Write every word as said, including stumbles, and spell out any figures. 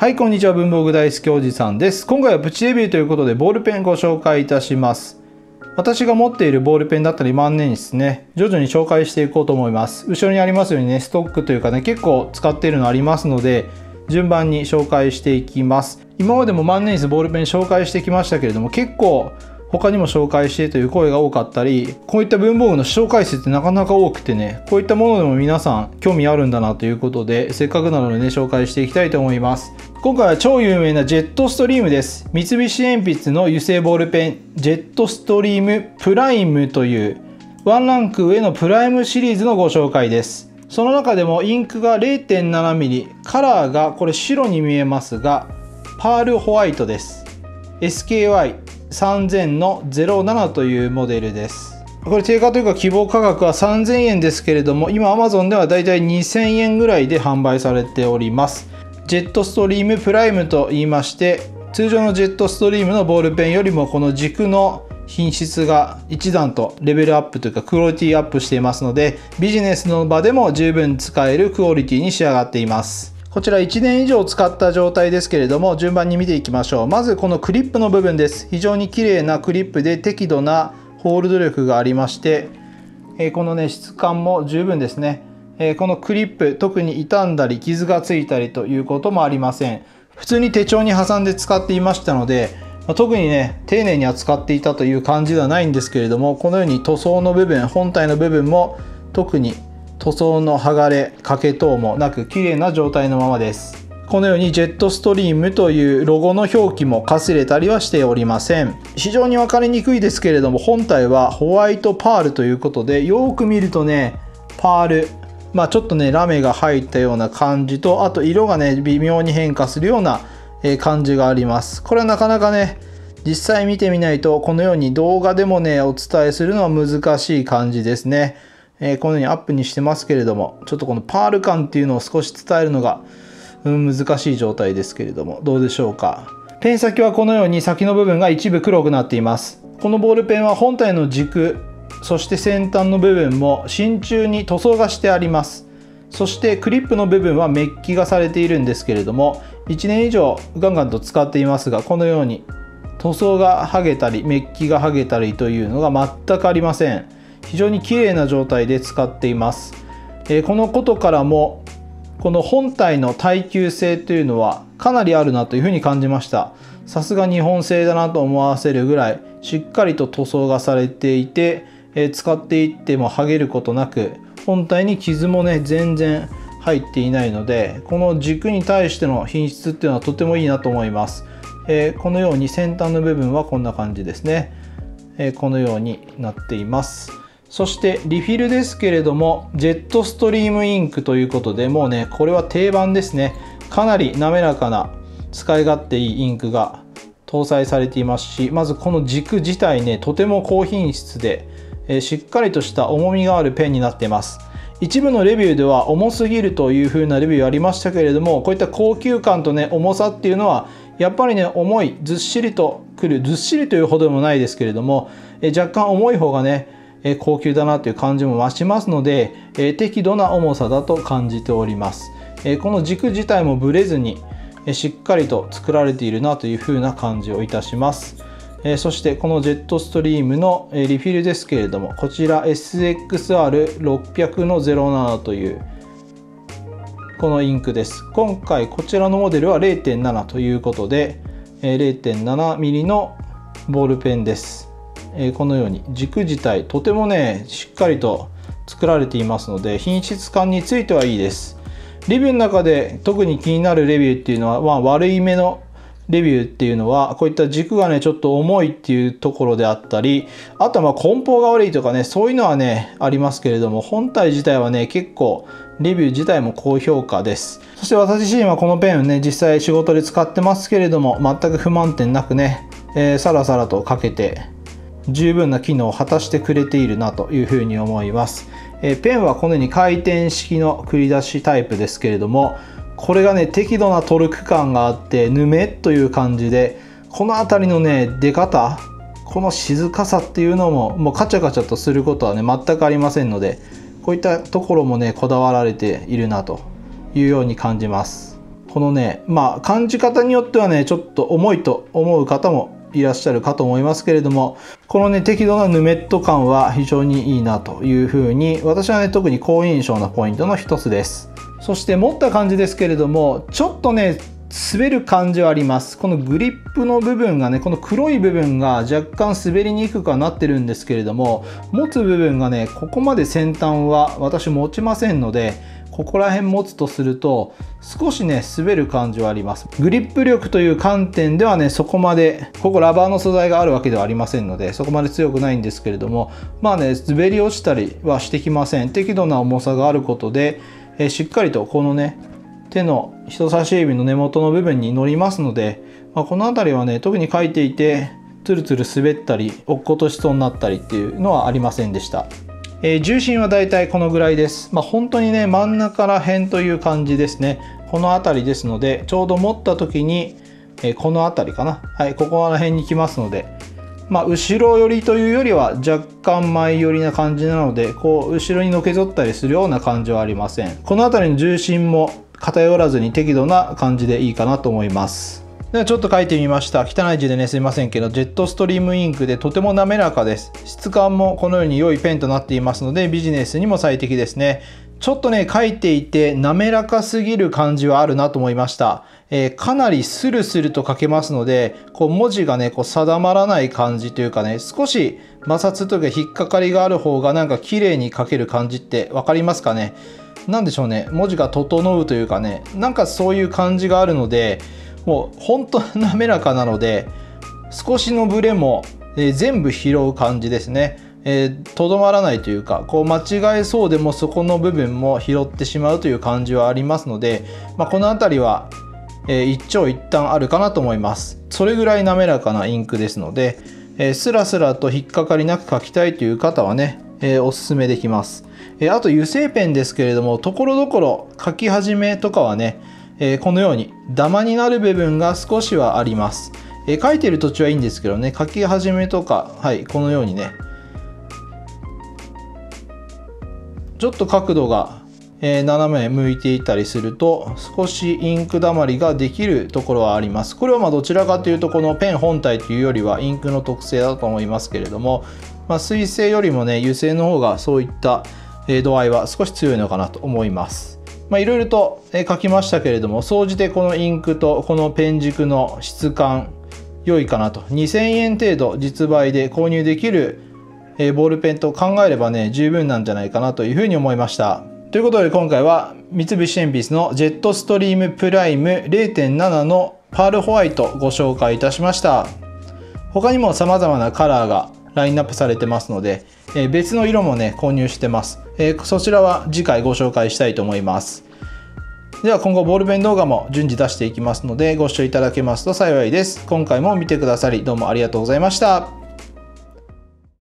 はい、こんにちは。文房具大好きおじさんです。今回はプチレビューということでボールペンご紹介いたします。私が持っているボールペンだったり万年筆ね、徐々に紹介していこうと思います。後ろにありますようにね、ストックというかね、結構使っているのありますので、順番に紹介していきます。今までも万年筆ボールペン紹介してきましたけれども、結構他にも紹介してという声が多かったり、こういった文房具の紹介数ってなかなか多くてね、こういったものでも皆さん興味あるんだなということで、せっかくなのでね、紹介していきたいと思います。今回は超有名なジェットストリームです。三菱鉛筆の油性ボールペン、ジェットストリームプライムというワンランク上のプライムシリーズのご紹介です。その中でもインクが れいてんななミリ、カラーがこれ白に見えますが、パールホワイトです。エスケーワイさんぜん のゼロななというモデルです。これ定価というか希望価格はさんぜんえんですけれども、今 Amazon ではだいたいにせんえんぐらいで販売されております。ジェットストリームプライムと言いまして、通常のジェットストリームのボールペンよりもこの軸の品質が一段とレベルアップというかクオリティアップしていますので、ビジネスの場でも十分使えるクオリティに仕上がっています。こちらいちねん以上使った状態ですけれども、順番に見ていきましょう。まずこのクリップの部分です。非常に綺麗なクリップで適度なホールド力がありまして、えー、このね質感も十分ですね。えー、このクリップ、特に傷んだり傷がついたりということもありません。普通に手帳に挟んで使っていましたので、まあ、特にね丁寧に扱っていたという感じではないんですけれども、このように塗装の部分、本体の部分も特に塗装の剥がれ、欠け等もなく綺麗な状態のままです。このようにジェットストリームというロゴの表記もかすれたりはしておりません。非常に分かりにくいですけれども、本体はホワイトパールということで、よく見るとねパール、まあちょっとねラメが入ったような感じと、あと色がね微妙に変化するような感じがあります。これはなかなかね実際見てみないと、このように動画でもねお伝えするのは難しい感じですね。えー、このようにアップにしてますけれども、ちょっとこのパール感っていうのを少し伝えるのが、うん、難しい状態ですけれども、どうでしょうか。ペン先はこのように先の部分が一部黒くなっています。このボールペンは本体の軸、そして先端の部分も真鍮に塗装がしてあります。そしてクリップの部分はメッキがされているんですけれども、いちねん以上ガンガンと使っていますが、このように塗装が剥げたりメッキが剥げたりというのが全くありません。非常に綺麗な状態で使っています。えー、このことからもこの本体の耐久性というのはかなりあるなというふうに感じました。さすが日本製だなと思わせるぐらいしっかりと塗装がされていて、えー、使っていっても剥げることなく、本体に傷もね全然入っていないので、この軸に対しての品質っていうのはとてもいいなと思います。えー、このように先端の部分はこんな感じですね。えー、このようになっています。そしてリフィルですけれども、ジェットストリームインクということで、もうねこれは定番ですね。かなり滑らかな使い勝手いいインクが搭載されていますし、まずこの軸自体ねとても高品質で、えー、しっかりとした重みがあるペンになっています。一部のレビューでは重すぎるという風なレビューありましたけれども、こういった高級感とね重さっていうのはやっぱりね重い、ずっしりとくる、ずっしりというほどでもないですけれども、えー、若干重い方がね高級だなという感じも増しますので、え適度な重さだと感じております。えこの軸自体もブレずに、えしっかりと作られているなという風な感じをいたします。えそしてこのジェットストリームのリフィルですけれども、こちら エスエックスアールろっぴゃくのゼロななというこのインクです。今回こちらのモデルは れいてんなな ということで れいてんななミリ のボールペンです。このように軸自体とてもねしっかりと作られていますので、品質感についてはいいです。レビューの中で特に気になるレビューっていうのは、まあ、悪い目のレビューっていうのはこういった軸がねちょっと重いっていうところであったり、あとはまあ梱包が悪いとかね、そういうのはねありますけれども、本体自体はね結構レビュー自体も高評価です。そして私自身はこのペンをね実際仕事で使ってますけれども、全く不満点なくね、えー、さらさらとかけて十分な機能を果たしてくれているなというふうに思います。えペンはこのように回転式の繰り出しタイプですけれども、これがね適度なトルク感があってぬめっという感じで、この辺りのね出方、この静かさっていうのももうカチャカチャとすることはね全くありませんので、こういったところもねこだわられているなというように感じます。 このね、まあ感じ方によってはね、ちょっと重いと思う方もいらっしゃるかと思いますけれども、このね、適度なヌメット感は非常にいいなというふうに、私はね、特に好印象なポイントの一つです。そして持った感じですけれども、ちょっとね、滑る感じはあります。このグリップの部分がね、この黒い部分が若干滑りにくくはなってるんですけれども、持つ部分がね、ここまで先端は私持ちませんので、ここら辺持つとすると少しね滑る感じはあります。グリップ力という観点ではね、そこまでここラバーの素材があるわけではありませんので、そこまで強くないんですけれども、まあね滑り落ちたりはしてきません。適度な重さがあることで、えー、しっかりとこのね手の人差し指の根元の部分に乗りますので、まあ、この辺りはね特に書いていてツルツル滑ったり落っことしそうになったりっていうのはありませんでした。えー、重心はだいたいこのぐらいです。まあ、本当にね真ん中ら辺という感じですね。この辺りですので、ちょうど持った時に、えー、この辺りかな、はい、ここら辺に来ますので、まあ、後ろ寄りというよりは若干前寄りな感じなので、こう後ろにのけぞったりするような感じはありません。この辺りの重心も偏らずに適度な感じでいいかなと思います。ではちょっと書いてみました。汚い字でねすいませんけど、ジェットストリームインクでとても滑らかです。質感もこのように良いペンとなっていますので、ビジネスにも最適ですね。ちょっとね書いていて滑らかすぎる感じはあるなと思いました。えー、かなりスルスルと書けますので、こう文字がねこう定まらない感じというかね、少し摩擦というか引っかかりがある方がなんか綺麗に書ける感じって分かりますかね。なんでしょうね、文字が整うというかね、なんかそういう感じがあるので、もう本当滑らかなので、少しのブレも、えー、全部拾う感じですね。えー、とどまらないというか、こう間違えそうでもそこの部分も拾ってしまうという感じはありますので、まあ、この辺りは、えー、一長一短あるかなと思います。それぐらい滑らかなインクですので、えー、スラスラと引っかかりなく書きたいという方はね、えー、おすすめできます。えー、あと油性ペンですけれども、ところどころ書き始めとかはね、えー、このようにダマになる部分が少しはあります。えー、書いてる途中はいいんですけどね、書き始めとか、はい、このようにね、ちょっと角度が、えー、斜め向いていたりすると、少しインクだまりができるところはあります。これはまあどちらかというと、このペン本体というよりはインクの特性だと思いますけれども、まあ、水性よりもね、油性の方がそういった度合いは少し強いのかなと思います。まあ、いろいろと書きましたけれども、総じてこのインクとこのペン軸の質感良いかなと。にせんえん程度実売で購入できるボールペンと考えればね十分なんじゃないかなというふうに思いました。ということで今回は三菱鉛筆のジェットストリームプライム れいてんなな のパールホワイトご紹介いたしました。他にも様々なカラーがラインナップされてますので、えー、別の色もね購入してます、えー、そちらは次回ご紹介したいと思います。では今後ボールペン動画も順次出していきますので、ご視聴いただけますと幸いです。今回も見てくださりどうもありがとうございました。